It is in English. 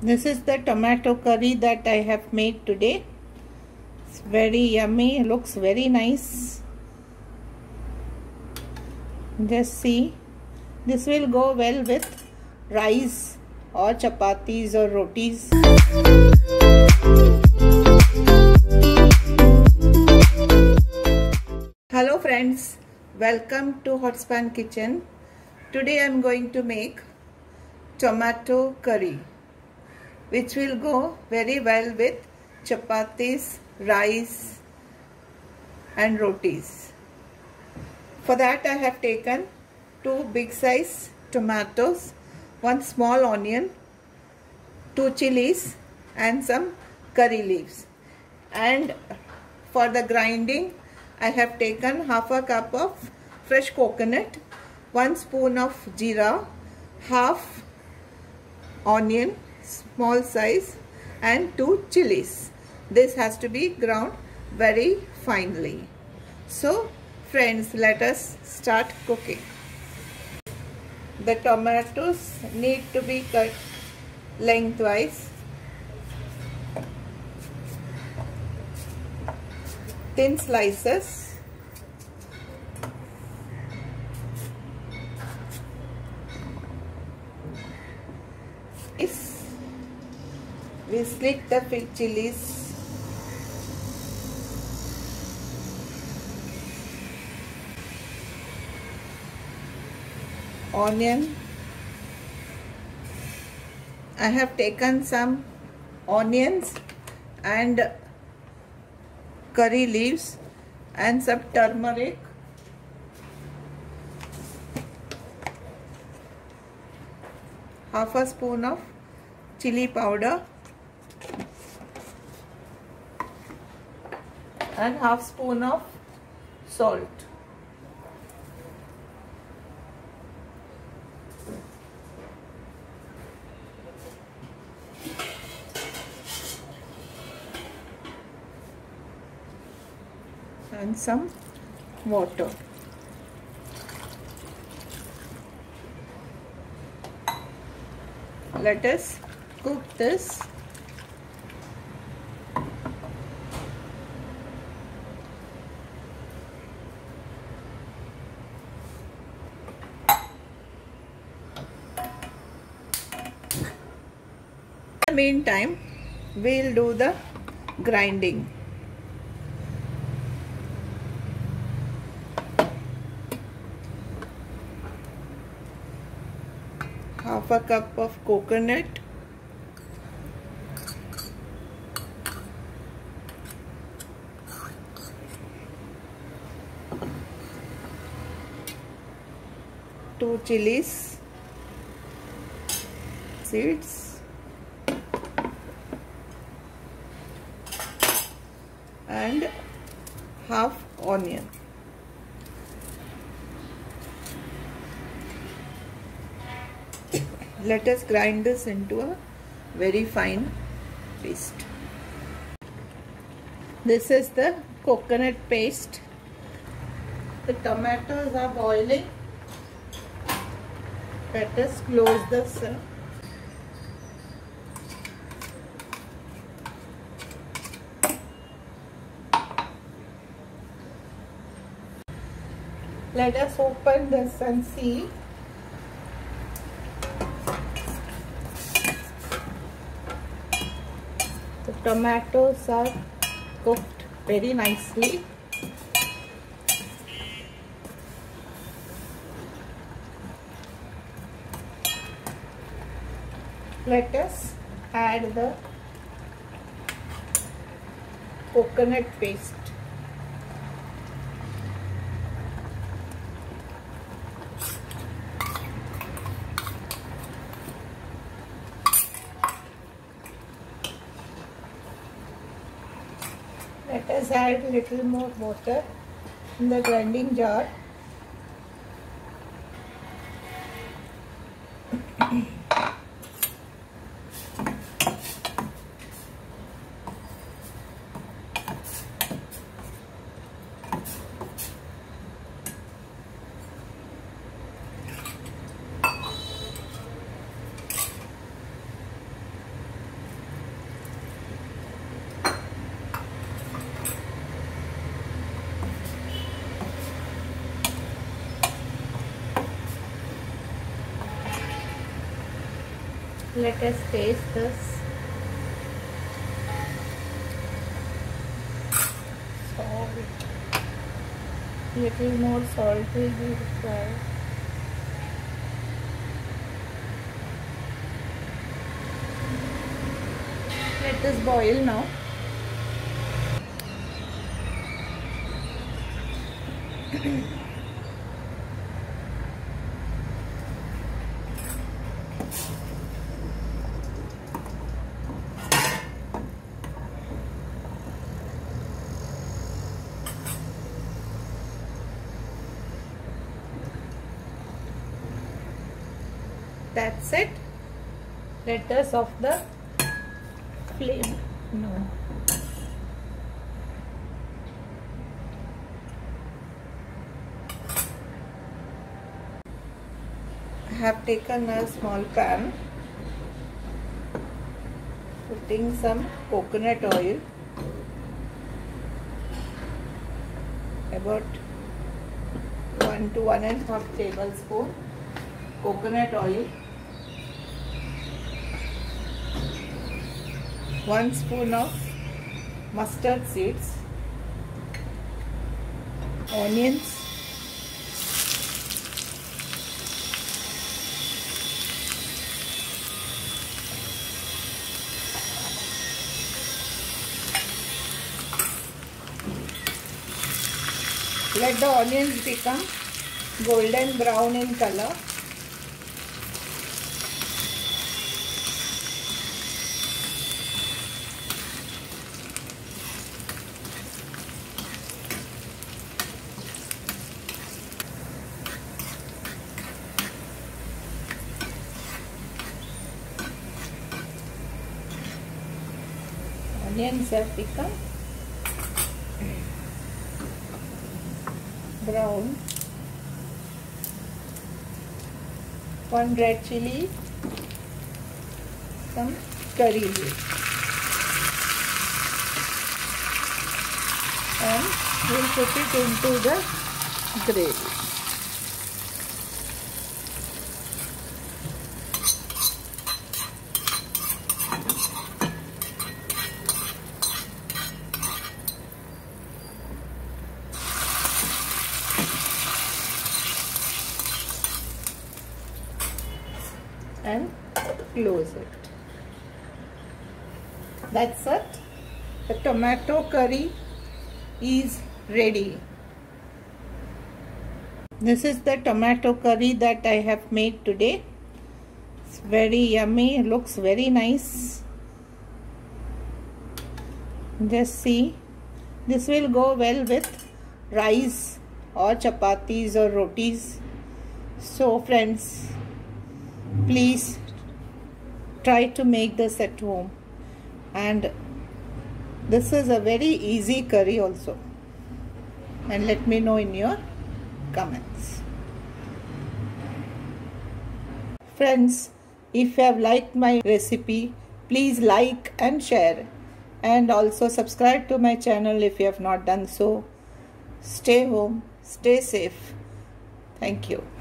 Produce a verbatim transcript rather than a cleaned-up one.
This is the tomato curry that I have made today. It's very yummy. It looks very nice. Just see. This will go well with rice or chapatis or rotis. Hello friends, welcome to Hotspan Kitchen. Today I am going to make tomato curry, which will go very well with chapatis, rice and rotis. For that I have taken two big size tomatoes, one small onion, two chilies and some curry leaves. And for the grinding I have taken half a cup of fresh coconut, one spoon of jeera, half onion, small size, and two chilies. This has to be ground very finely. So friends, let us start cooking. The tomatoes need to be cut lengthwise, thin slices. We slit the fig chilies. Onion. I have taken some onions and curry leaves and some turmeric. Half a spoon of chili powder and half spoon of salt. And some water. Let us cook this. In the meantime, we'll do the grinding. Half a cup of coconut, two chilies seeds, and half onion. Let us grind this into a very fine paste. This is the coconut paste. The tomatoes are boiling. Let us close this. Let us open this and see. The tomatoes are cooked very nicely. Let us add the coconut paste. Let us add a little more water in the grinding jar. let us taste this. Salt. Little more salt will be required. Let this boil now. That's it. Let us off the flame. No. I have taken a small pan, putting some coconut oil, about one to one and a half tablespoon coconut oil, one spoon of mustard seeds, onions, let the onions become golden brown in color. Onions have become brown. One red chili, some curry leaves, and we'll put it into the gravy. And close it. That's it. The tomato curry is ready. This is the tomato curry that I have made today. It's very yummy. It looks very nice. Just see. This will go well with rice or chapatis or rotis. So friends, please try to make this at home, and this is a very easy curry also, and let me know in your comments. Friends, if you have liked my recipe, please like and share, and also subscribe to my channel if you have not done so. Stay home, stay safe. Thank you.